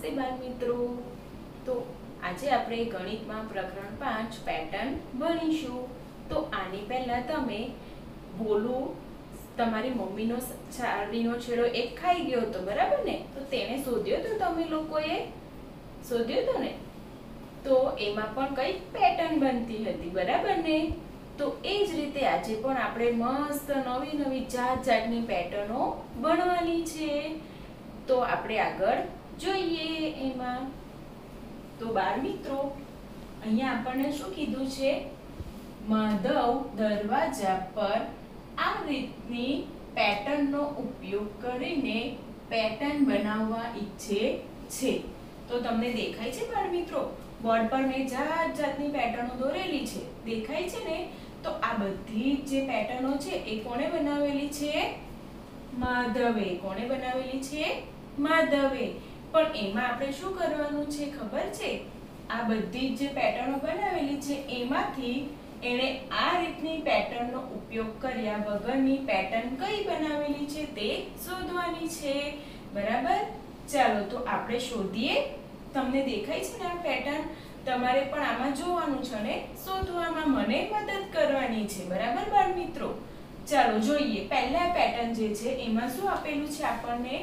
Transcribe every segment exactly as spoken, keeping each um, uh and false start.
નમસ્તે બાળ મિત્રો। તો આજે આપણે ગણિતમાં પ્રકરણ પાંચ પેટર્ન ભણીશું। તો આની પહેલા તમે બોલો તમારી મમ્મીનો છારીનો છેડો એક ખાઈ ગયો હતો, બરાબર ને? તો તેને શોધ્યો તો તમે લોકોએ શોધ્યો તો ને? તો એમાં પણ કઈ પેટર્ન બનતી હતી, બરાબર ને? તો એ જ રીતે આજે પણ આપણે મસ્ત નવી નવી જાત જાતની પેટર્નો ભણવાની છે। તો આપણે આગળ જોઈએ એમાં। તો બાળ મિત્રો અહીંયા આપણને શું કીધું છે? માધવ દરવાજા પર આ રીતની પેટર્નનો ઉપયોગ કરીને પેટર્ન બનાવવા ઈચ્છે છે। તો તમને દેખાય છે બાળ મિત્રો? બોર્ડ પર મેં જાત જાતની પેટર્નો દોરેલી છે, દેખાય છે ને? તો આ બધી જે પેટર્નો છે એ કોણે બનાવેલી છે? માધવે। કોણે બનાવેલી છે? માધવે। પણ એમાં આપણે શું કરવાનું છે ખબર છે? આ બધી જે પેટર્નો બનાવેલી છે એમાંથી એણે આ રીતની પેટર્નનો ઉપયોગ કર્યા વગરની પેટર્ન કઈ બનાવેલી છે તે શોધવાની છે, બરાબર? ચાલો તો આપણે શોધીએ। તમને દેખાય છે ને આ પેટર્ન? તમારે પણ આમાં જોવાનું છે ને શોધવામાં મને મદદ કરવાની છે, બરાબર બાળ મિત્રો? ચાલો જોઈએ। પહેલા પેટર્ન જે છે એમાં શું આપેલું છે આપણને?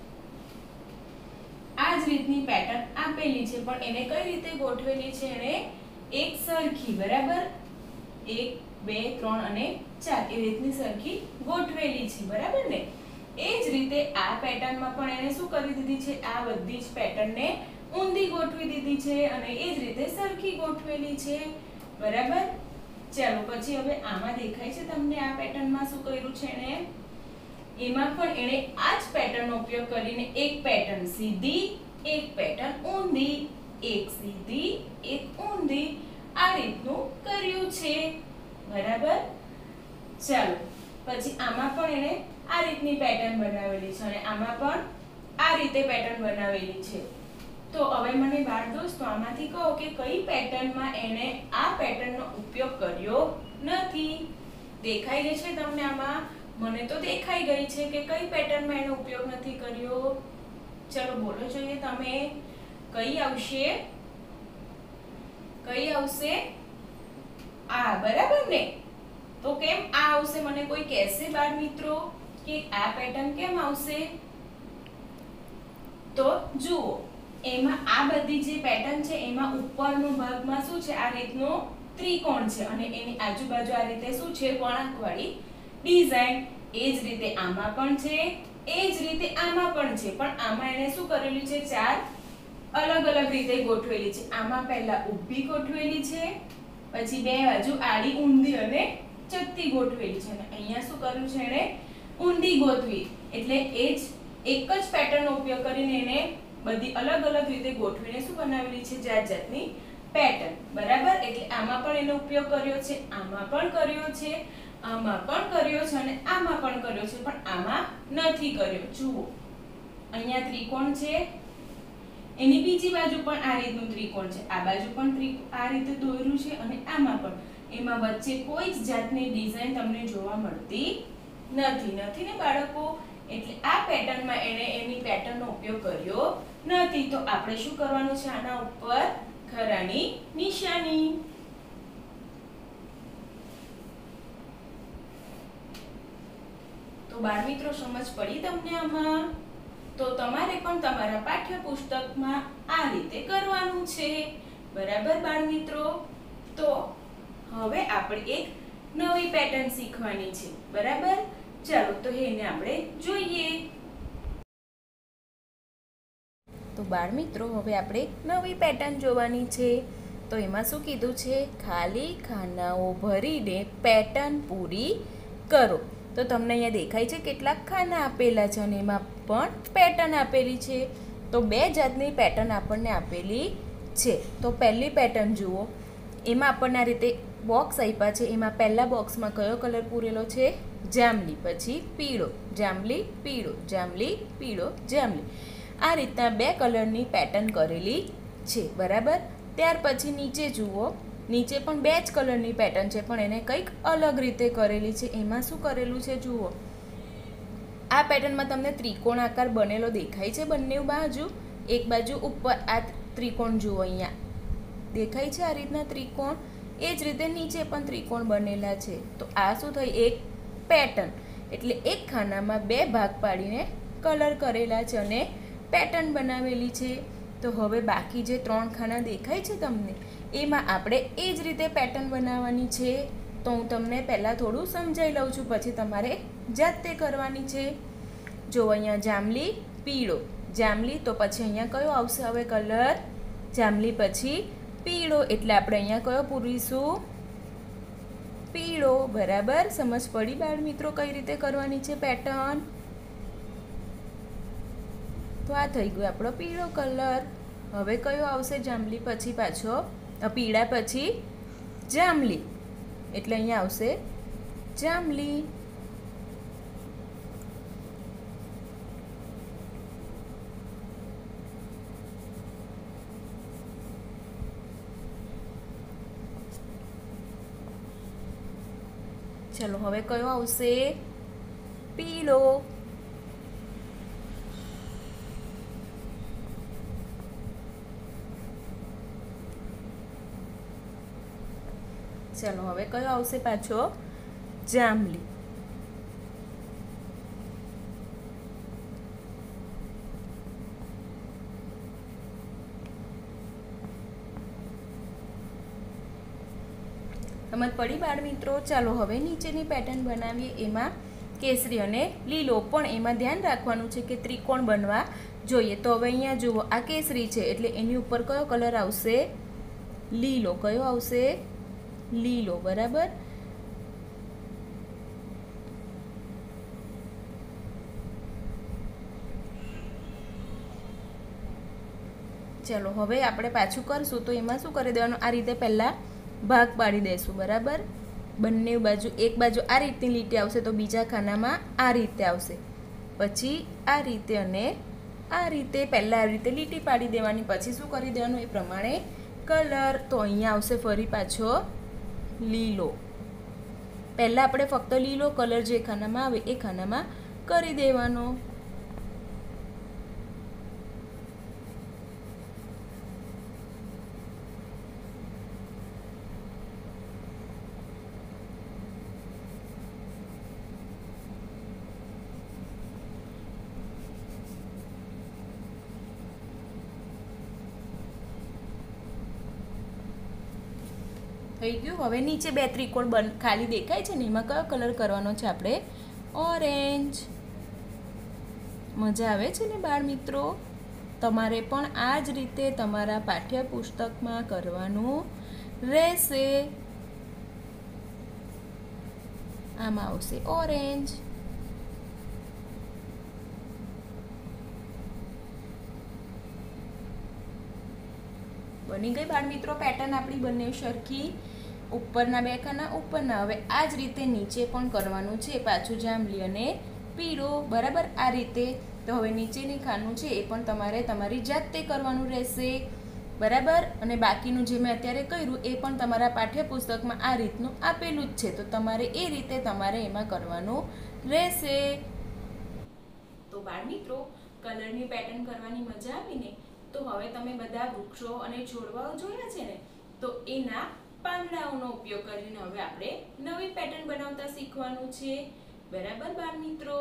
આ જ રીતની પેટર્ન આપેલી છે, પણ એને કઈ રીતે ગોઠવેલી છે? એને એક સરખી, બરાબર? એક બે ત્રણ અને ચાર એ રીતની સરખી ગોઠવેલી છે, બરાબર ને? એ જ રીતે આ પેટર્નમાં પણ એને શું કરી દીધી છે? આ બધી જ પેટર્નને ઊંધી ગોઠવી દીધી છે અને એ જ રીતે સરખી ગોઠવેલી છે, બરાબર? ચાલો પછી હવે આમાં દેખાય છે તમને આ પેટર્નમાં શું કર્યું છે એને? એમાં પણ એણે આ જ પેટર્નનો ઉપયોગ કરીને એક પેટર્ન સીધી, એક પેટર્ન ઊંધી, એક સીધી, એક ઊંધી આ રીતનું કર્યું છે, બરાબર? ચાલો પછી આમાં પણ એણે આ રીતની પેટર્ન બનાવેલી છે અને આમાં પણ આ રીતે પેટર્ન બનાવેલી છે। તો હવે મને બાળ દોસ્તો આમાંથી કહો કે કઈ પેટર્નમાં એણે આ પેટર્નનો ઉપયોગ કર્યો નથી? દેખાઈ ગઈ છે તમને આમાં? મને તો દેખાઈ ગઈ છે કે કઈ પેટર્નમાં એનો ઉપયોગ નથી કર્યો। ચલો બોલો જોઈએ તમે, કઈ આવશે? કઈ આવશે? આ, બરાબર ને? તો કેમ આ આવશે? મને કોઈ કહેશે બાળ મિત્રો કે આ પેટર્ન કેમ આવશે? તો જુઓ, એમાં આ બધી જે પેટર્ન છે એમાં ઉપરનો ભાગમાં શું છે? આ રીતનો ત્રિકોણ છે અને એની આજુબાજુ આ રીતે શું છે? વળાંકવાળી ડિઝાઇન। એ જ રીતે આમાં પણ છે, એ જ રીતે આમાં પણ છે, પણ આમાં એને શું કરેલું છે? ચાર અલગ અલગ રીતે ગોઠવેલી છે। આમાં પહેલા ઊભી ગોઠવેલી છે, પછી બે બાજુ આડી, ઊંધી અને ચપટી ગોઠવેલી છે અને અહીંયા શું કર્યું છે એણે? ઊંધી ગોઠવી। એટલે એ જ એક જ પેટર્નનો ઉપયોગ કરીને એને બધી અલગ અલગ રીતે ગોઠવીને શું બનાવેલી છે? જાત જાતની પેટર્ન, બરાબર? એટલે આમાં પણ એનો ઉપયોગ કર્યો છે, આમાં પણ કર્યો છે, આમાં પણ કર્યો છે અને આમાં પણ કર્યો છે, પણ આમાં નથી કર્યો। જુઓ, અહીંયા ત્રિકોણ છે, એની બીજી બાજુ પણ આ રીતનું ત્રિકોણ છે, આ બાજુ પણ આ રીતે દોર્યું છે અને આમાં પણ, એમાં વચ્ચે કોઈ જ જાતની ડિઝાઇન તમને જોવા મળતી નથી નથી ને બાળકો? એટલે આ પેટર્નમાં એણે એની પેટર્નનો ઉપયોગ કર્યો નથી। તો આપણે શું કરવાનું છે? આના ઉપર ખરાની નિશાની। તો બાળ મિત્રો સમજ પડી તમને આમાં? તો તમારે પણ તમારા પાઠ્યપુસ્તકમાં આ રીતે કરવાનું છે, બરાબર બાળ મિત્રો? તો હવે આપણે એક નવી પેટર્ન શીખવાની છે, બરાબર? ચાલો તો એને આપણે જોઈએ। તો બાળ મિત્રો હવે આપણે નવી પેટર્ન જોવાની છે। તો એમાં શું કીધું છે? ખાલી ખાનાઓ ભરીને પેટર્ન પૂરી કરો। તો તમને અહીંયા દેખાય છે કેટલાક ખાના આપેલા છે અને એમાં પણ પેટર્ન આપેલી છે। તો બે જાતની પેટર્ન આપણને આપેલી છે। તો પહેલી પેટર્ન જુઓ, એમાં આપણને આ રીતે બોક્સ આપ્યા છે, એમાં પહેલા બોક્સમાં કયો કલર પૂરેલો છે? જાંબલી, પછી પીળો, જાંબલી, પીળો, જાંબલી, પીળો, જાંબલી, આ રીતના બે કલરની પેટર્ન કરેલી છે, બરાબર? ત્યાર પછી નીચે જુઓ, નીચે પણ બે જ કલરની પેટર્ન છે, પણ એને કંઈક અલગ રીતે કરેલી છે। એમાં શું કરેલું છે જુઓ, આ પેટર્નમાં તમને ત્રિકોણ આકાર બનેલો દેખાય છે બંને બાજુ, એક બાજુ ઉપર આ ત્રિકોણ જુઓ, અહીંયા દેખાય છે આ રીતના ત્રિકોણ. એ જ રીતે નીચે પણ ત્રિકોણ બનેલા છે. તો આ શું થઈ? એક પેટર્ન. એટલે એક ખાનામાં બે ભાગ પાડીને કલર કરેલા છે અને પેટર્ન બનાવેલી છે. તો હવે બાકી જે ત્રણ ખાના દેખાય છે તમને, એમાં આપણે એ જ રીતે પેટર્ન બનાવવાની છે. તો હું તમને પહેલાં થોડું સમજાવી લઉં છું, પછી તમારે જાતે કરવાની છે. જો અહીંયા જાંબલી, પીળો, જાંબલી, તો પછી અહીંયા કયો આવશે હવે કલર? જાંબલી પછી પીળો, એટલે આપણે અહીંયા કયો પૂરીશું? પીળો. બરાબર, સમજ પડી બાળ મિત્રો કઈ રીતે કરવાની છે પેટર્ન? તો આ થઈ ગયો આપણો પીળો કલર. હવે કયો આવશે જાંબલી પછી પાછો? પીળા પછી જાંબલી, એટલે અહીંયા આવશે જાંબલી. ચલો હવે કયો આવશે? પીળો. ચલો હવે કયો આવશે પાછો? જાંબલી. સમજ પડી બાળ મિત્રો? ચાલો હવે નીચેની પેટર્ન બનાવીએ. એમાં કેસરી અને લીલો, પણ એમાં ધ્યાન રાખવાનું છે કે ત્રિકોણ બનવા જોઈએ. તો હવે અહીંયા જુઓ, આ કેસરી છે એટલે એની ઉપર કયો કલર આવશે? લીલો. કયો આવશે? લીલો. બરાબર. ચલો હવે આપણે પાછું કરશું. તો એમાં શું કરી દેવાનું? આ રીતે પહેલાં ભાગ પાડી દઈશું. બરાબર. બંને બાજુ, એક બાજુ આ રીતની લીટી આવશે તો બીજા ખાનામાં આ રીતે આવશે. પછી આ રીતે અને આ રીતે પહેલાં આ રીતે લીટી પાડી દેવાની. પછી શું કરી દેવાનું? એ પ્રમાણે કલર. તો અહીંયા આવશે ફરી પાછો લીલો. પહેલાં આપણે ફક્ત લીલો કલર જે ખાનામાં આવે એ ખાનામાં કરી દેવાનો. થઈ ગયું. હવે નીચે બે ત્રિકોણ બન ખાલી દેખાય છે ને, એમાં કયો કલર કરવાનો છે આપણે? ઓરેન્જ. મજા આવે છે ને બાળ મિત્રો? તમારે પણ આ જ રીતે તમારા પાઠ્યપુસ્તકમાં કરવાનું રહેશે. આમાં આવશે ઓરેન્જ. બની ગઈ બાળ મિત્રો પેટર્ન આપણી બંને સરખી. ઉપરના બે ખાના ઉપરના. હવે આ જ રીતે નીચે પણ કરવાનું છે પાછું જાંબલી અને પીળો. બરાબર, આ રીતે. તો હવે નીચેની ખાનું છે એ પણ તમારે તમારી જાતે કરવાનું રહેશે. બરાબર. અને બાકીનું જે મેં અત્યારે કર્યું એ પણ તમારા પાઠ્યપુસ્તકમાં આ રીતનું આપેલું જ છે. તો તમારે એ રીતે તમારે એમાં કરવાનું રહેશે. તો બાળ મિત્રો, કલરની પેટર્ન કરવાની મજા આવી ને? તો હવે તમે બધા વૃક્ષો અને છોડવાઓ જોયા છે ને? તો એના પાંદડાઓનો ઉપયોગ કરીને હવે આપણે નવી પેટર્ન બનાવતા શીખવાનું છે. બરાબર બાળ મિત્રો?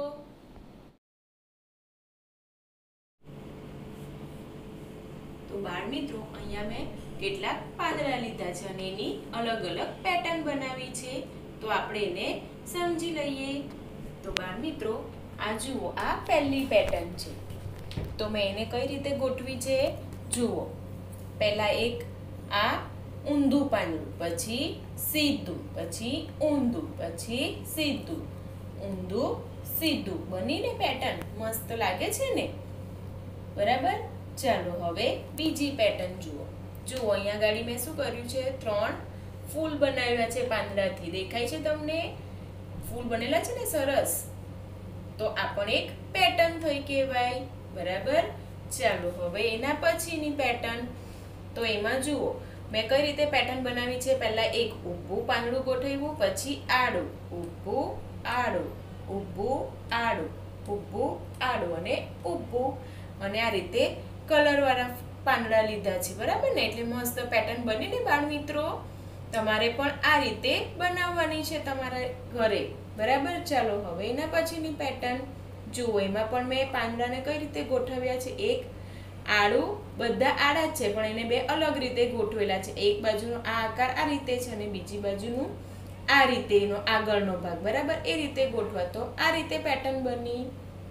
તો બાળ મિત્રો, અહીંયા મેં કેટલાક પાંદડા લીધા છે અને એની અલગ અલગ પેટર્ન બનાવી છે. તો આપણે એને સમજી લઈએ. તો બાળ મિત્રો, આ જુઓ, આ પહેલી પેટર્ન છે. તો મેં એને કઈ રીતે ગોઠવી છે જુઓ. પહેલા એક આ ઊંધું પાંદડું, પછી સીધું, પછી ઊંધું, પછી સીધું, ઊંધું સીધું. બનીને પેટર્ન મસ્ત લાગે છે ને? બરાબર. ચાલો હવે બીજી પેટર્ન જુઓ. જુઓ અહીંયા ગાડી મેં શું કર્યું છે? ત્રણ ફૂલ બનાવ્યા છે પાંદડાથી. દેખાય છે તમને? ફૂલ બનેલા છે ને સરસ. તો આ પણ એક પેટર્ન થઈ કહેવાય. બરાબર. ચાલો હવે એના પછીની પેટર્ન. તો એમાં જુઓ મેં કઈ રીતે પેટર્ન બનાવી છે. પહેલા એક ઊભું પાંદડું ગોઠવ્યું, પછી આડું, ઊભું આડું, ઊભું આડું, ઊભું આડું અને ઊભું. અને આ રીતે કલરવાળા પાંદડા લીધા છે, બરાબર ને? એટલે મસ્ત પેટર્ન બની ને બાળ મિત્રો. તમારે પણ આ રીતે બનાવવાની છે તમારા ઘરે, બરાબર? ચાલો હવે એના પછીની પેટર્ન જુઓ. એમાં પણ મેં પાંદડાને કઈ રીતે ગોઠવ્યા છે. એક આડું, બધા આડા જ છે પણ એને બે અલગ રીતે ગોઠવેલા છે. એક બાજુનો આ આકાર આ રીતે છે અને બીજી બાજુનું આ રીતે એનો આગળનો ભાગ, બરાબર? એ રીતે ગોઠવા. તો આ રીતે પેટર્ન બની.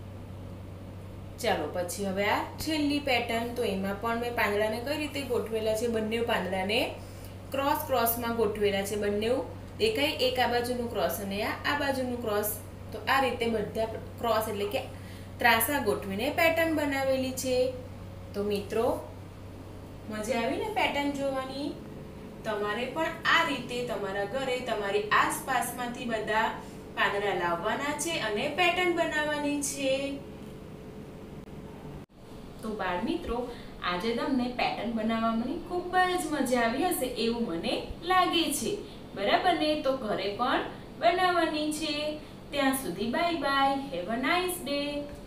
ચાલો પછી હવે આ છેલ્લી પેટર્ન. તો એમાં પણ મેં પાંદડાને કઈ રીતે ગોઠવેલા છે. બંને પાંદડાને ક્રોસ ક્રોસમાં ગોઠવેલા છે. બંને દેખાય, એક આ બાજુનું ક્રોસ અને આ આ બાજુનું ક્રોસ. તો આ રીતે બધા ક્રોસ એટલે કે ત્રાસા ગોઠવીને પેટર્ન બનાવેલી છે. તો મિત્રો મજા આવી ને પેટર્ન જોવાની? તમારે પણ આ રીતે તમારા ઘરે તમારી આસપાસમાંથી બધા પાંદડા લાવવાના છે અને પેટર્ન બનાવવાની છે. તો બાળ મિત્રો, આજે તમને પેટર્ન બનાવવાની ખૂબ જ મજા આવી હશે એવું મને લાગે છે, બરાબર ને? તો ઘરે પણ બનાવવાની છે. ત્યાં સુધી bye bye, have a nice day.